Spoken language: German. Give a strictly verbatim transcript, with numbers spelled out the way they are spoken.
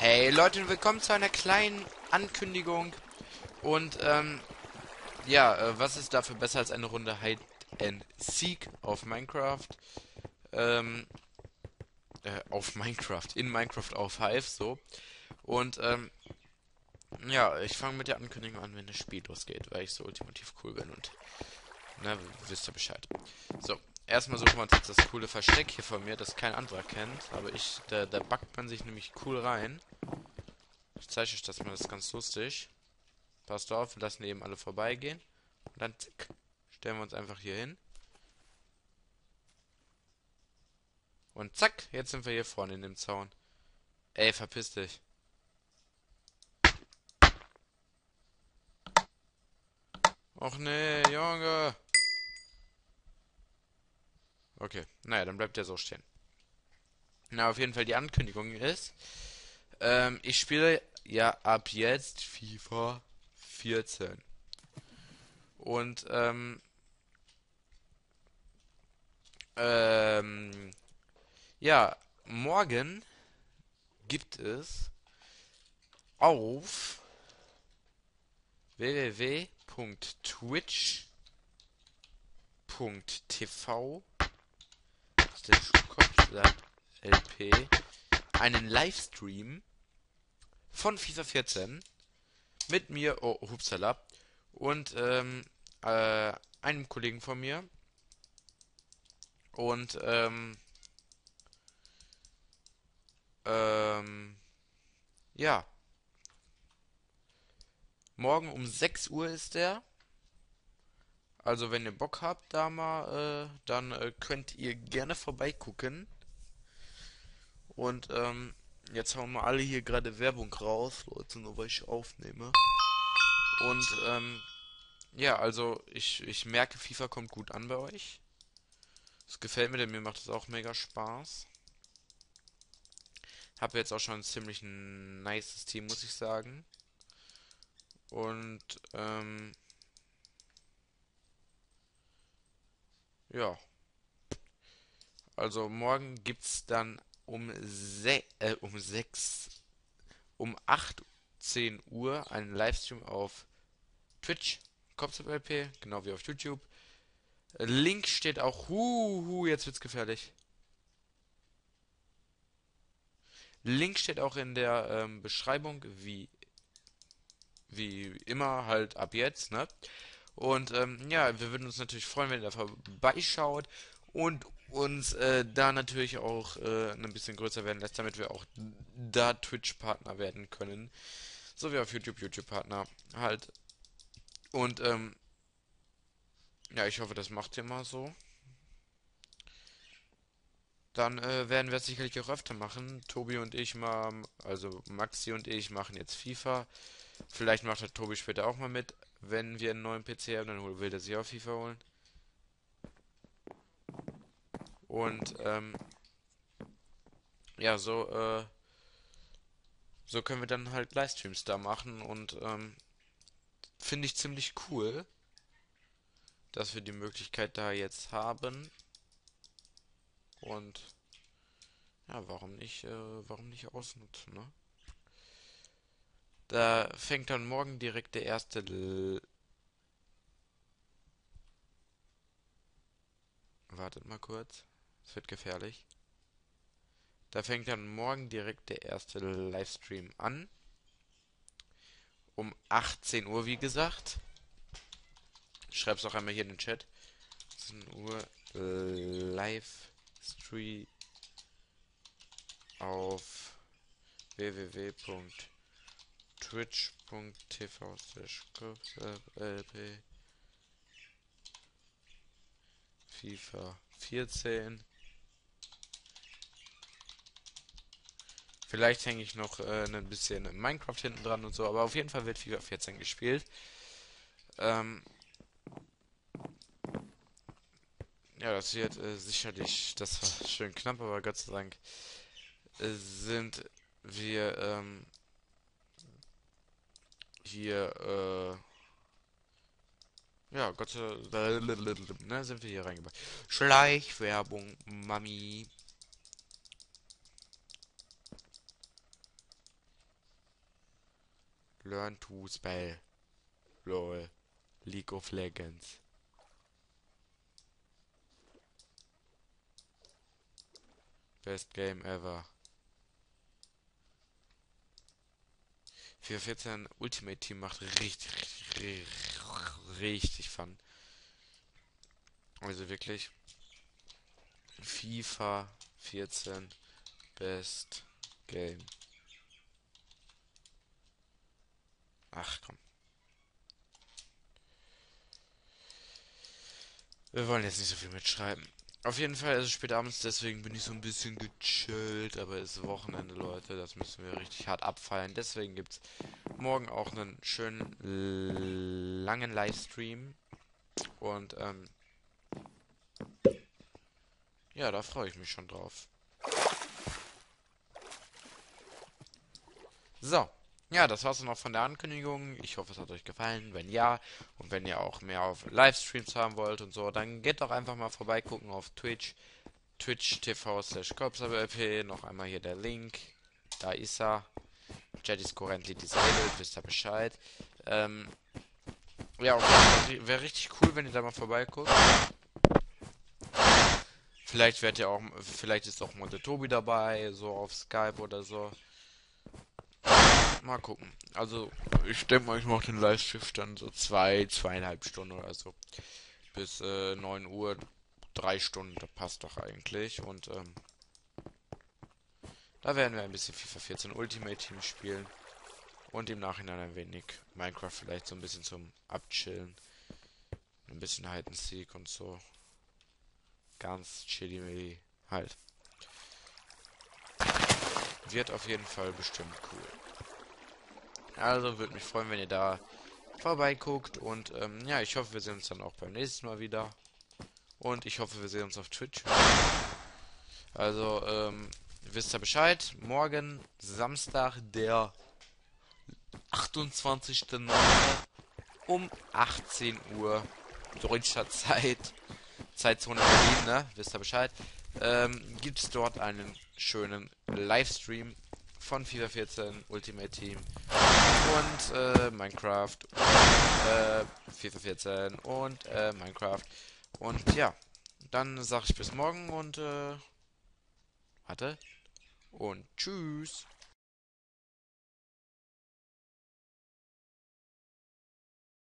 Hey Leute und willkommen zu einer kleinen Ankündigung. Und ähm, ja, äh, was ist dafür besser als eine Runde Hide and Seek auf Minecraft? Ähm, äh, auf Minecraft, in Minecraft auf Hive, so. Und ähm, ja, ich fange mit der Ankündigung an, wenn das Spiel losgeht, weil ich so ultimativ cool bin und, na, wisst ihr Bescheid. So, erstmal suchen wir uns jetzt das coole Versteck hier von mir, das kein anderer kennt, aber ich, da, da backt man sich nämlich cool rein. Ich zeige euch das mal, das ist ganz lustig. Passt auf, wir lassen eben alle vorbeigehen. Und dann zick, stellen wir uns einfach hier hin. Und zack, jetzt sind wir hier vorne in dem Zaun. Ey, verpiss dich. Och nee, Junge. Okay, naja, dann bleibt der so stehen. Na, auf jeden Fall die Ankündigung ist, ähm, ich spiele ja ab jetzt FIFA vierzehn. Und, ähm, ähm, ja, morgen gibt es auf w w w punkt twitch punkt t v L P einen Livestream von FIFA vierzehn mit mir, oh, hupsala, und ähm, äh, einem Kollegen von mir. Und ähm, ähm, ja, morgen um sechs Uhr ist der. Also wenn ihr Bock habt, da mal, äh, dann äh, könnt ihr gerne vorbeigucken. Und ähm, jetzt hauen wir alle hier gerade Werbung raus, Leute, nur weil ich aufnehme. Und ähm, ja, also ich, ich merke, FIFA kommt gut an bei euch. Es gefällt mir, denn mir macht es auch mega Spaß. Habe jetzt auch schon ein ziemlich nices Team, muss ich sagen. Und ähm, ja, also morgen gibt's dann um se äh, um sechs um achtzehn Uhr einen Livestream auf Twitch, CopsLP, genau wie auf YouTube. Link steht auch, huhu, jetzt wird's gefährlich. Link steht auch in der ähm, Beschreibung, wie, wie immer, halt ab jetzt, ne? Und ähm, ja, wir würden uns natürlich freuen, wenn ihr da vorbeischaut und uns äh, da natürlich auch äh, ein bisschen größer werden lässt, damit wir auch da Twitch-Partner werden können. So wie auf YouTube YouTube-Partner halt. Und ähm, ja, ich hoffe, das macht ihr mal so. Dann äh, werden wir es sicherlich auch öfter machen. Tobi und ich mal, also Maxi und ich machen jetzt FIFA. Vielleicht macht der Tobi später auch mal mit, wenn wir einen neuen P C haben, dann will der sich auch FIFA holen. Und ähm, ja, so, äh, so können wir dann halt Livestreams da machen und ähm, finde ich ziemlich cool, dass wir die Möglichkeit da jetzt haben. Und ja, warum nicht, äh, warum nicht ausnutzen, ne? Da fängt dann morgen direkt der erste L Wartet mal kurz. Es wird gefährlich. Da fängt dann morgen direkt der erste Livestream an. Um achtzehn Uhr, wie gesagt. Ich schreib's auch einmal hier in den Chat. achtzehn Uhr Livestream auf w w w punkt twitch punkt t v slash FIFA vierzehn. Vielleicht hänge ich noch äh, ein bisschen Minecraft hinten dran und so, aber auf jeden Fall wird FIFA vierzehn gespielt. Ähm, ja, das wird äh, sicherlich, das war schön knapp, aber Gott sei Dank äh, sind wir ähm, hier, äh, ja, Gott sei Dank, ne, sind wir hier reingebracht. Schleichwerbung, Mami. Learn to spell. Lol. League of Legends. Best Game ever. FIFA vierzehn Ultimate Team macht richtig, richtig, richtig Fun. Also wirklich. FIFA vierzehn Best Game. Ach komm. Wir wollen jetzt nicht so viel mitschreiben. Auf jeden Fall ist es spät abends, deswegen bin ich so ein bisschen gechillt, aber es ist Wochenende, Leute, das müssen wir richtig hart abfeiern. Deswegen gibt es morgen auch einen schönen langen Livestream und ähm, ja, da freue ich mich schon drauf. So, ja, das war's dann auch von der Ankündigung. Ich hoffe, es hat euch gefallen. Wenn ja, und wenn ihr auch mehr auf Livestreams haben wollt und so, dann geht doch einfach mal vorbeigucken auf Twitch. Twitch T V slash Korpsab. Noch einmal hier der Link. Da ist er. Chat is currently disabled, wisst ihr Bescheid. Ähm, ja, wäre wär richtig cool, wenn ihr da mal vorbeiguckt. Vielleicht werdet ihr auch, vielleicht ist auch mal der Tobi dabei, so auf Skype oder so. Mal gucken. Also, ich denke mal, ich mache den Livestream dann so zwei, zweieinhalb Stunden oder so. Bis äh, neun Uhr, drei Stunden, das passt doch eigentlich. Und ähm, da werden wir ein bisschen FIFA vierzehn Ultimate Team spielen. Und im Nachhinein ein wenig Minecraft vielleicht so ein bisschen zum Abchillen. Ein bisschen Hide and Seek und so. Ganz chilly halt. Wird auf jeden Fall bestimmt cool. Also würde mich freuen, wenn ihr da vorbeiguckt. Und ähm, ja, ich hoffe, wir sehen uns dann auch beim nächsten Mal wieder. Und ich hoffe, wir sehen uns auf Twitch. Also, ähm, wisst ihr Bescheid. Morgen, Samstag, der achtundzwanzigster neunte um achtzehn Uhr deutscher Zeit. Zeitzone Berlin, ne? Wisst ihr Bescheid. Ähm, gibt es dort einen schönen Livestream von FIFA vierzehn Ultimate Team und äh, Minecraft, äh, FIFA vierzehn und äh, Minecraft. Und ja, dann sag ich bis morgen und äh, warte und tschüss.